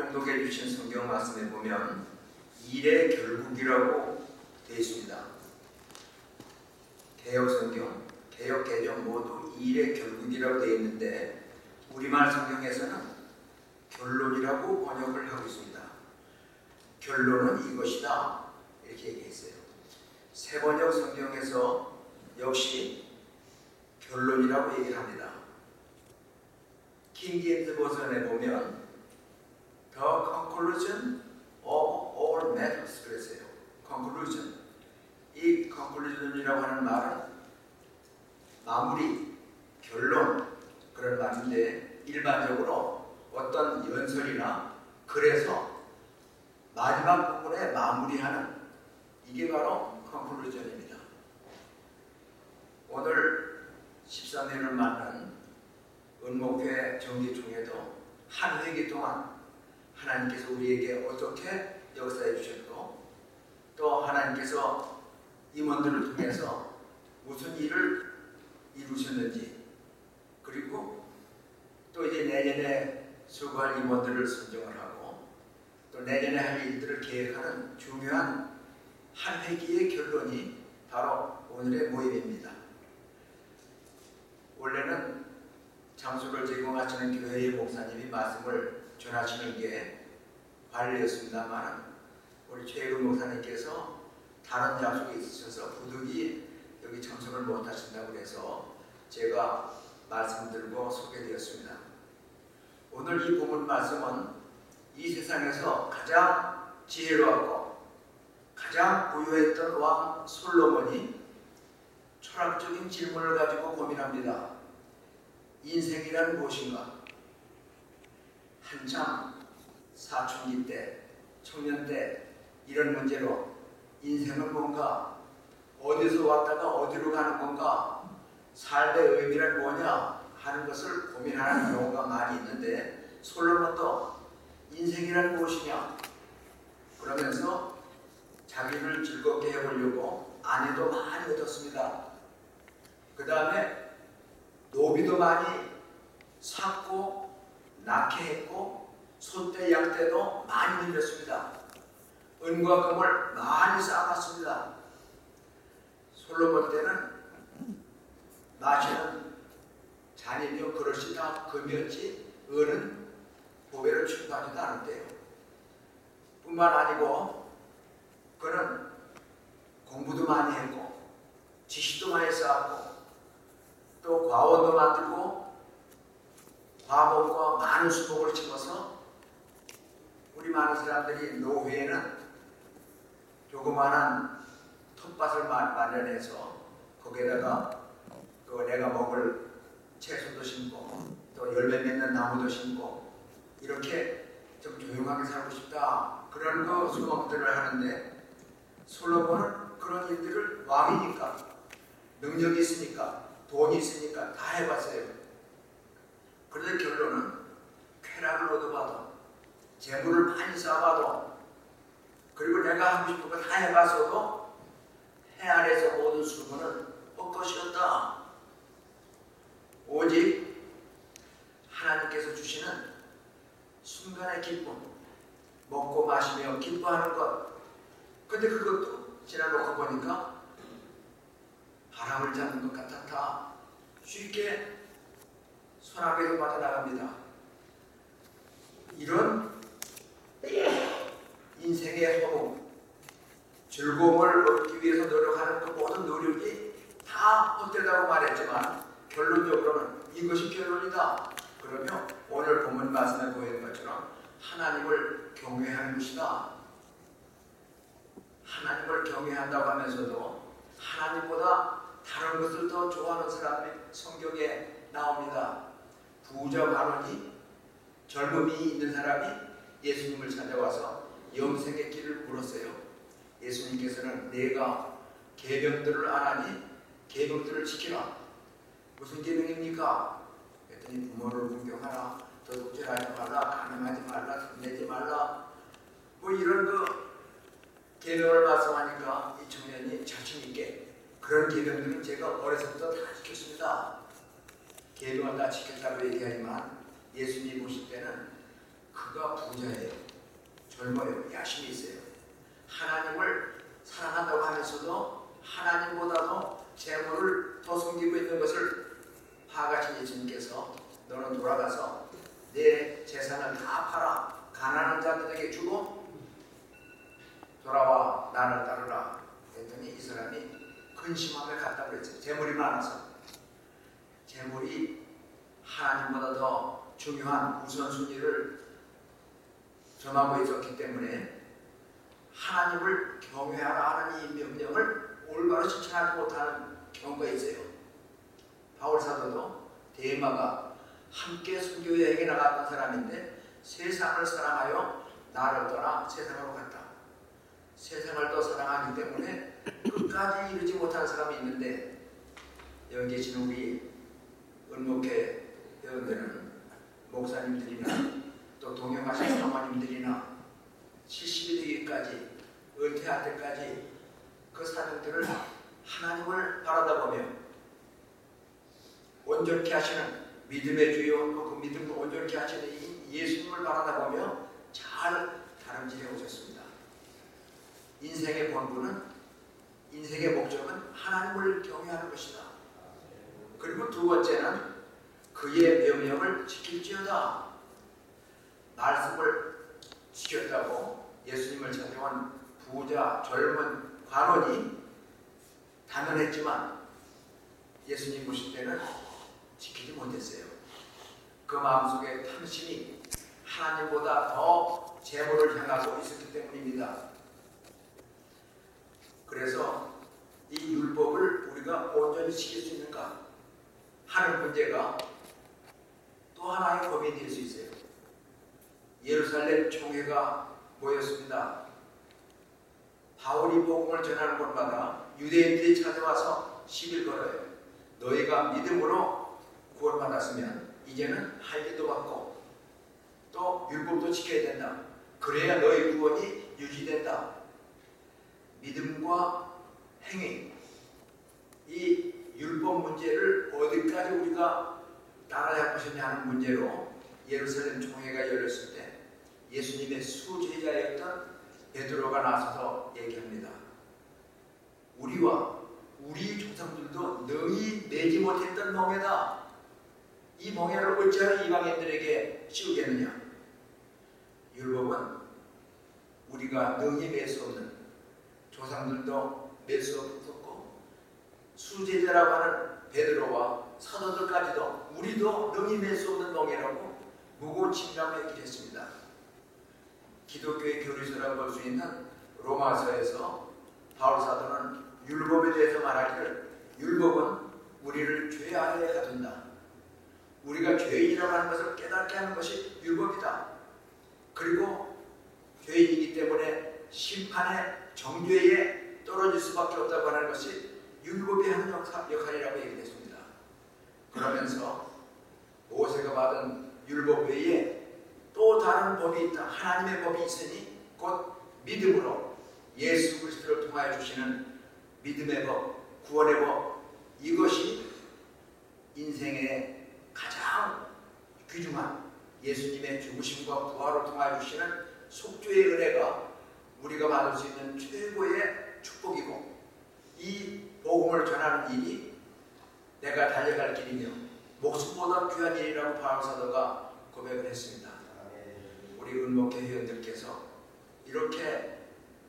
봉독해 주신 성경 말씀에 보면 일의 결국이라고 되어 있습니다. 개역 성경, 개역 개정 모두 일의 결국이라고 되어 있는데 우리말 성경에서는 결론이라고 번역을 하고 있습니다. 결론은 이것이다 이렇게 얘기했어요. 새 번역 성경에서 역시 결론이라고 얘기를 합니다. 킹 제임스 버전에 보면 The conclusion of all matters 그랬어요. conclusion. 이 conclusion이라고 하는 말은 마무리, 결론 그런 말인데 일반적으로 어떤 연설이나 글에서 마지막 부분에 마무리하는 이게 바로 conclusion입니다. 오늘 13년을 맞는 은목회 정기총회도 한 회기 동안 하나님께서 우리에게 어떻게 역사해 주셨고 또 하나님께서 임원들을 통해서 무슨 일을 이루셨는지 그리고 또 이제 내년에 수고할 임원들을 선정을 하고 또 내년에 할 일들을 계획하는 중요한 한 회기의 결론이 바로 오늘의 모임입니다. 원래는 장소를 제공하시는 교회의 목사님이 말씀을 전하시는 게 관례였습니다만 우리 최혜근 목사님께서 다른 약속이 있으셔서 부득이 여기 참석을 못하신다고 해서 제가 말씀드리고 소개되었습니다. 오늘 이 본문 말씀은 이 세상에서 가장 지혜로웠고 가장 부유했던 왕 솔로몬이 철학적인 질문을 가지고 고민합니다. 인생이란 무엇인가? 한참 사춘기 때, 청년 때 이런 문제로 인생은 뭔가? 어디서 왔다가 어디로 가는 건가? 삶의 의미란 뭐냐? 하는 것을 고민하는 경우가 많이 있는데 솔로몬도 인생이란 무엇이냐? 그러면서 자기를 즐겁게 해보려고 아내도 많이 얻었습니다. 그 다음에 노비도 많이 샀고 낳게 했고 소떼 양떼도 많이 늘렸습니다. 은과 금을 많이 쌓았습니다. 솔로몬 때는 마시는 잔이며 그릇이 다 금이었지 은은 보배를 취급하지도 않았대요. 뿐만 아니고 그는 공부도 많이 했고 지식도 많이 쌓았고 또 과원도 만들고 과목과 많은 수목을 심어서 우리 많은 사람들이 노후에는 조그마한 텃밭을 마련해서 거기에다가 또 내가 먹을 채소도 심고 또 열매 맺는 나무도 심고 이렇게 좀 조용하게 살고 싶다 그런 거 수목들을 하는데 솔로몬은 그런 일들을 왕이니까 능력이 있으니까 돈이 있으니까 다 해봤어요. 그런데 결론은 쾌락을 얻어봐도 재물을 많이 쌓아봐도 그리고 내가 하고 싶은 거 다 해봤어도 해 아래서 모든 수고는 헛것이었다. 오직 하나님께서 주시는 순간의 기쁨 먹고 마시며 기뻐하는 것 근데 그것도 지나놓고 보니까 바람을 잡는 것 같았다. 쉽게 손아귀에서 빠져나갑니다. 이런 인생의 허무, 즐거움을 얻기 위해서 노력하는 그 모든 노력이 다 헛되다고 말했지만 결론적으로는 이것이 결론이다. 그러면 오늘 본문 말씀에 보이는 것처럼 하나님을 경외하는 것이다. 하나님을 경외한다고 하면서도 하나님보다 다른 것을 더 좋아하는 사람이 성경에 나옵니다. 부자 바로니 젊음이 있는 사람이 예수님을 찾아와서 영생의 길을 물었어요. 예수님께서는 내가 계명들을 안 하니 계명들을 지키라. 무슨 계명입니까? 그랬더니 부모를 존경하라, 도둑질하지 말라, 가늠하지 말라, 손대지 말라 뭐 이런 그 계명을 말씀하니까 이 청년이 자신 있게 그런 계명들은 제가 어려서부터 다 지켰습니다. 계명을 다 지켰다고 얘기하지만 예수님 보실 때는 그 그가 부자예요. 젊어요. 야심이 있어요. 하나님을 사랑한다고 하면서도 하나님보다도 재물을 더 섬기고 있는 것을 파악하신 예수님께서 너는 돌아가서 내 재산을 다 팔아 가난한 자들에게 주고 돌아와 나를 따르라 했더니 이 사람이 근심함을 갖다고 그랬어요. 재물이 많아서. 재물이 하나님보다 더 중요한 우선순위를 점하고 있었기 때문에 하나님을 경외하라 하는 이 명령을 올바로 실천하지 못하는 경우가 있어요. 바울 사도도 데마가 함께 선교 여행에 나갔던 사람인데 세상을 사랑하여 나를 떠나 세상으로 갔다. 세상을 더 사랑하기 때문에 끝까지 이루지 못한 사람이 있는데 여기 계신 우리 은목회 회원들은 목사님들이나 또 동행하신 사모님들이나 70이 되기까지 은퇴할 때까지 그 사람들을 하나님을 바라다보며 온전케 하시는 믿음의 주요 그 믿음을 온전케 하시는 이 예수님을 바라다보며 잘 다름질해 오셨습니다. 인생의 본분은 인생의 목적은 하나님을 경외하는 것이다. 그리고 두 번째는 그의 명령을 지킬지어다. 말씀을 지켰다고 예수님을 찾아온 부자 젊은 관원이 단언했지만 예수님 보실 때는 지키지 못했어요. 그 마음속에 탐심이 하나님보다 더 재물을 향하고 있었기 때문입니다. 그래서 이 율법을 우리가 온전히 지킬 수 있는가 하는 문제가 또 하나의 고민이 될 수 있어요. 예루살렘 총회가 모였습니다. 바울이 복음을 전하는 곳마다 유대인들이 찾아와서 시비를 걸어요. 너희가 믿음으로 구원받았으면 이제는 할례도 받고 또 율법도 지켜야 된다. 그래야 너희 구원이 유지된다. 믿음과 행위, 이 율법 문제를 어디까지 우리가 따라야 할 것이냐 하는 문제로 예루살렘 총회가 열렸을 때 예수님의 수제자였던 베드로가 나서서 얘기합니다. 우리와 우리 조상들도 능히 내지 못했던 멍에다. 이 멍에를 어찌하여 이방인들에게 씌우겠느냐. 율법은 우리가 능히 맬 수 없는, 조상들도 맬 수 없었고 수제자라고 하는 베드로와 사도들까지도 우리도 능히 맬 수 없는 멍에라고 무거운 짐감을 얘기를 했습니다. 기독교의 교리서라고 볼 수 있는 로마서에서 바울 사도는 율법에 대해서 말하기를 율법은 우리를 죄 아래에 가둔다. 우리가 죄인이라고 하는 것을 깨닫게 하는 것이 율법이다. 그리고 죄인이기 때문에 심판의 정죄에 떨어질 수밖에 없다고 하는 것이 율법이 하는 역할이라고 얘기했습니다. 그러면서 모세가 받은 율법 외에 또 다른 법이 있다. 하나님의 법이 있으니 곧 믿음으로 예수 그리스도를 통하여 주시는 믿음의 법, 구원의 법, 이것이 인생의 가장 귀중한 예수님의 죽으심과 부활을 통하여 주시는 속죄의 은혜가 우리가 받을 수 있는 최고의 축복이고, 이 복음을 전하는 일이 내가 달려갈 길이며 목숨보다 귀한 일이라고 바울 사도가 고백을 했습니다. 우리 은목회 회원들께서 이렇게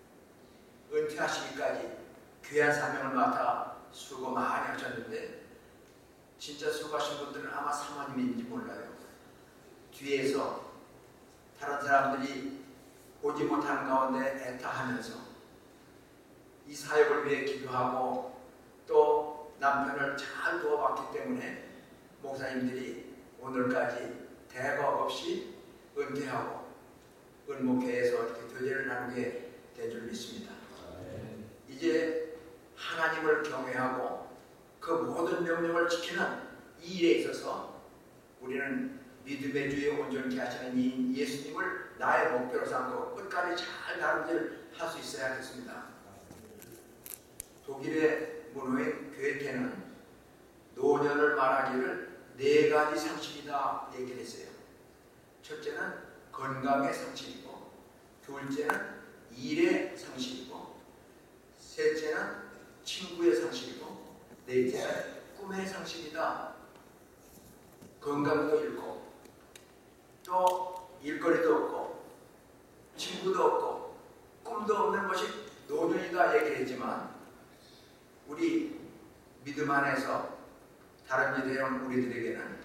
은퇴하시기까지 귀한 사명을 맡아 수고 많이 하셨는데 진짜 수고하신 분들은 아마 사모님인지 몰라요. 뒤에서 다른 사람들이 보지 못하는 가운데 애타하면서 이 사역을 위해 기도하고 또 남편을 잘 도와봤기 때문에 목사님들이 오늘까지 대거 없이 은퇴하고 은목회에서 이렇게 교제를 나누게 된 줄 믿습니다. 이제 하나님을 경외하고 그 모든 명령을 지키는 이 일에 있어서 우리는 믿음의 주에 온전케 하시는 이 예수님을 나의 목표로 삼고 끝까지 잘 다름질할 수 있어야 하겠습니다. 독일의 문호인 괴테는 노년을 말하기를 4가지 상식이다 얘기를 했어요. 첫째는 건강의 상실이고, 둘째는 일의 상실이고, 셋째는 친구의 상실이고, 넷째는 꿈의 상실이다. 건강도 잃고 또 일거리도 없고 친구도 없고 꿈도 없는 것이 노년이다 얘기했지만, 우리 믿음 안에서 다른 일을 해온 우리들에게는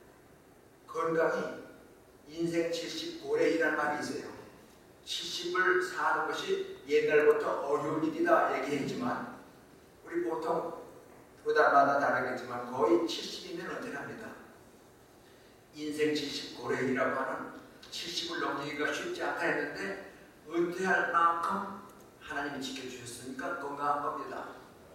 건강이 인생 70고래이라는 말이 있어요. 70을 사는 것이 옛날부터 어려운 일이다 얘기했지만, 우리 보통 두 달마다 다르겠지만 거의 70이면 은퇴합니다. 인생 70고래이라고 하는 70을 넘기기가 쉽지 않다 했는데, 은퇴할 만큼 하나님이 지켜주셨으니까 건강한 겁니다.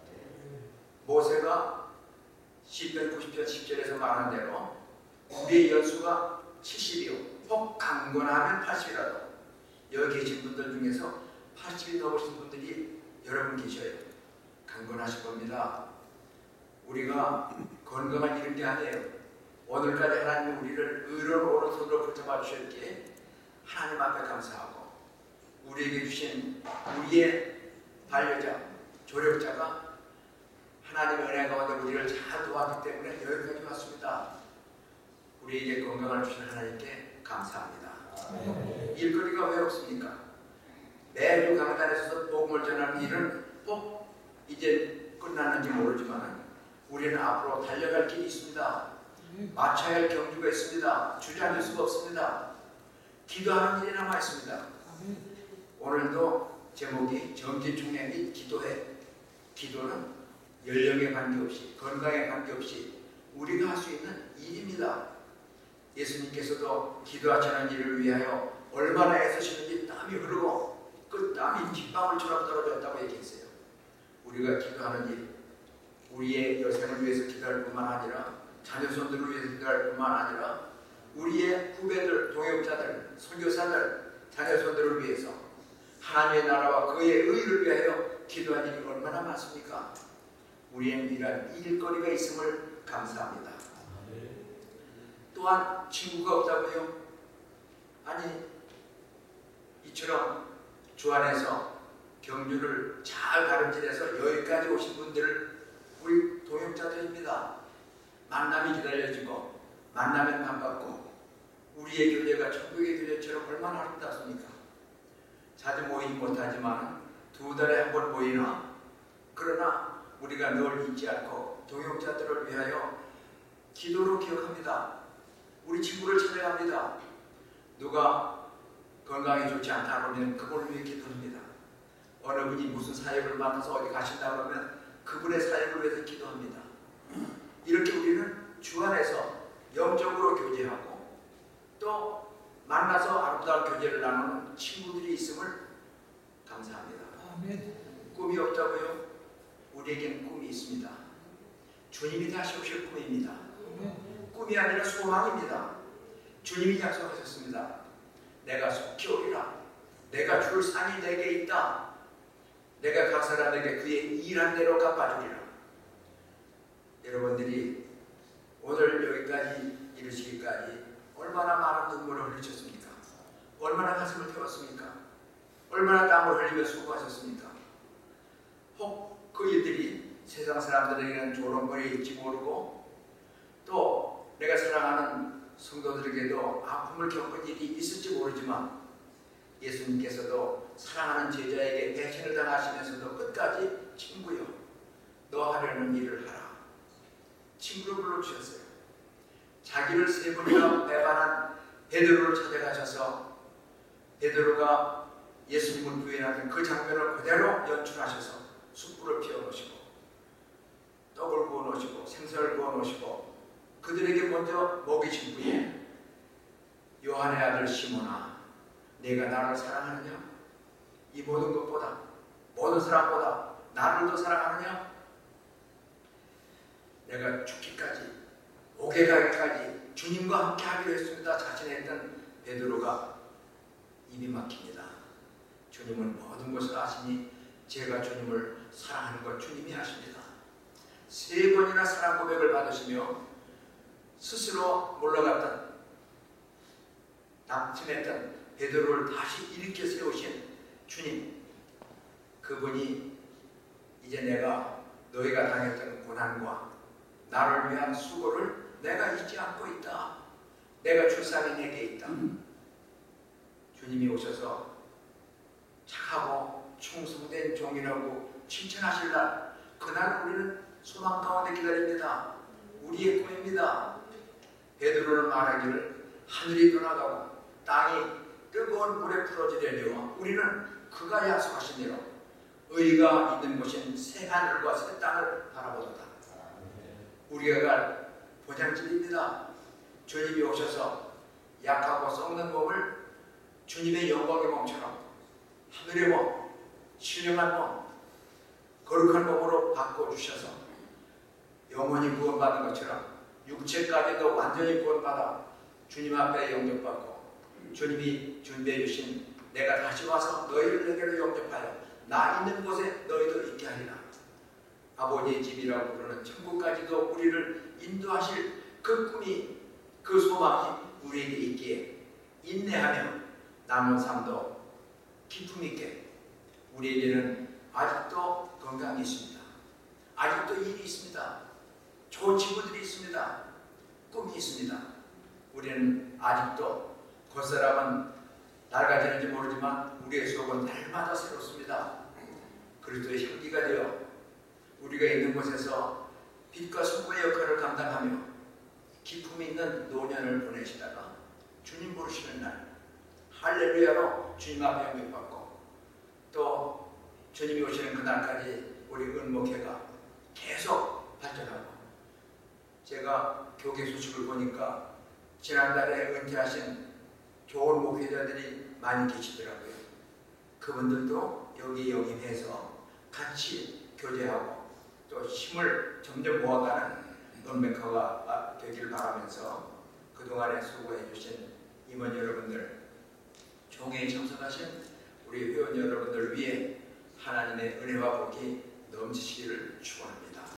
모세가 시편 90편 10절에서 말한 대로 우리의 연수가 70이요 혹 강건하면 80이라도, 여기 계신 분들 중에서 80이 넘으신 분들이 여러분 계셔요. 강건하실 겁니다. 우리가 건강을 잃은 게 아니에요. 오늘까지 하나님이 우리를 의로운 오른손으로 붙잡아 주셨기에 하나님 앞에 감사하고, 우리에게 주신 우리의 반려자, 조력자가 하나님의 은혜 가운데 우리를 잘 도왔기 때문에 여기까지 왔습니다. 우리에게 건강을 주신 하나님께 감사합니다. 일거리가 왜 없습니까? 매주 강단에 서서 복음을 전하는 일은 꼭 이제 끝났는지 모르지만 우리는 앞으로 달려갈 길이 있습니다. 마쳐야 할 경주가 있습니다. 주저앉을 수가 없습니다. 기도하는 일이 남아 있습니다. 오늘도 제목이 정기총회 및 기도회. 기도는 연령에 관계없이, 건강에 관계없이 우리가 할 수 있는 일입니다. 예수님께서도 기도하시는 일을 위하여 얼마나 애쓰시는지 땀이 흐르고 그 땀이 빗방울처럼 떨어졌다고 얘기했어요. 우리가 기도하는 일, 우리의 여생을 위해서 기도할 뿐만 아니라, 자녀손들을 위해서 기도할 뿐만 아니라, 우리의 후배들, 동역자들, 선교사들, 자녀손들을 위해서 하나님의 나라와 그의 의를 위하여 기도할 일이 얼마나 많습니까? 우리는 이러한 일거리가 있음을 감사합니다. 또한 친구가 없다고요? 아니, 이처럼 주 안에서 경주를 잘 가름질해서 여기까지 오신 분들을 우리 동역자들입니다. 만남이 기다려지고 만나면 반갑고, 우리의 교제가 천국의 교제처럼 얼마나 아름답습니까? 자주 모이지 못하지만 두 달에 한 번 모이나, 그러나 우리가 늘 잊지 않고 동역자들을 위하여 기도로 기억합니다. 우리 친구를 찾아갑니다. 누가 건강이 좋지 않다 그러면 그걸 위해 기도합니다. 어느 분이 무슨 사역을 맡아서 어디 가신다 그러면 그분의 사역을 위해서 기도합니다. 이렇게 우리는 주 안에서 영적으로 교제하고 또 만나서 아름다운 교제를 나누는 친구들이 있음을 감사합니다. 아멘. 꿈이 없다고요? 우리에겐 꿈이 있습니다. 주님이 다시 오실 꿈입니다. 아멘. 꿈이 아니라 소망입니다. 주님이 약속하셨습니다. 내가 속히 오리라. 내가 줄 상이 내게 있다. 내가 각 사람에게 그의 일한 대로 갚아주리라. 여러분들이 오늘 여기까지 이르시기까지 얼마나 많은 눈물을 흘리셨습니까? 얼마나 가슴을 태웠습니까? 얼마나 땀을 흘리며 수고하셨습니까? 혹 그 일들이 세상 사람들에게는 조롱거리일지 모르고, 또 내가 사랑하는 성도들에게도 아픔을 겪은 일이 있을지 모르지만, 예수님께서도 사랑하는 제자에게 배신을 당하시면서도 끝까지 친구여, 너 하려는 일을 하라. 친구로 불러주셨어요. 자기를 3번이나 배반한 베드로를 찾아가셔서 베드로가 예수님을 부인하는 그 장면을 그대로 연출하셔서 숯불을 피워놓으시고 떡을 구워놓으시고 생선을 구워놓으시고 그들에게 먼저 먹이신 후에 요한의 아들 시몬아, 내가 나를 사랑하느냐? 이 모든 것보다, 모든 사람보다 나를 더 사랑하느냐? 내가 죽기까지, 옥에 가기까지 주님과 함께 하기로 했습니다. 자신했던 베드로가 입이 막힙니다. 주님은 모든 것을 아시니 제가 주님을 사랑하는 것 주님이 아십니다. 3번이나 사랑 고백을 받으시며 스스로 몰라갔던 낙심했던 베드로를 다시 일으켜 세우신 주님, 그분이 이제 내가 너희가 당했던 고난과 나를 위한 수고를 내가 잊지 않고 있다. 내가 출산이 내게 있다. 주님이 오셔서 착하고 충성된 종이라고 칭찬하실 날, 그날 우리는 소망 가운데 기다립니다. 우리의 꿈입니다. 베드로는 말하기를 하늘이 떠나가고 땅이 뜨거운 물에 풀어지려니와 우리는 그가 약속하신 대로 의가 있는 곳인 새 하늘과 새 땅을 바라보도다. 우리가 갈 보장집입니다. 주님이 오셔서 약하고 썩는 몸을 주님의 영광의 몸처럼 하늘의 몸, 신령한 몸, 거룩한 몸으로 바꿔주셔서 영원히 구원받은 것처럼 육체까지도 완전히 구원받아 주님 앞에 영접받고 주님이 준비해 주신 내가 다시 와서 너희를 내게로 영접하여 나 있는 곳에 너희도 있게 하리라. 아버지의 집이라고 부르는 천국까지도 우리를 인도하실 그 꿈이, 그 소망이 우리에게 있기에 인내하며 남은 삶도 기품 있게, 우리에게는 아직도 건강이 있습니다. 아직도 일이 있습니다. 좋은 친구들이 있습니다. 꿈이 있습니다. 우리는 아직도 겉사람은 낡아지는지 모르지만 우리의 속은 날마다 새롭습니다. 그리스도의 향기가 되어 우리가 있는 곳에서 빛과 소금의 역할을 감당하며 기품 있는 노년을 보내시다가 주님 부르시는 날 할렐루야로 주님 앞에 영접받고 또 주님이 오시는 그날까지 우리 은목회가 계속 발전하고, 제가 교계 소식을 보니까 지난달에 은퇴하신 좋은 목회자들이 많이 계시더라고요. 그분들도 여기 영입해서 같이 교제하고 또 힘을 점점 모아가는 은목회가 되기를 바라면서 그동안에 수고해 주신 임원 여러분들, 종회에 참석하신 우리 회원 여러분들 위해 하나님의 은혜와 복이 넘치시기를 축원합니다.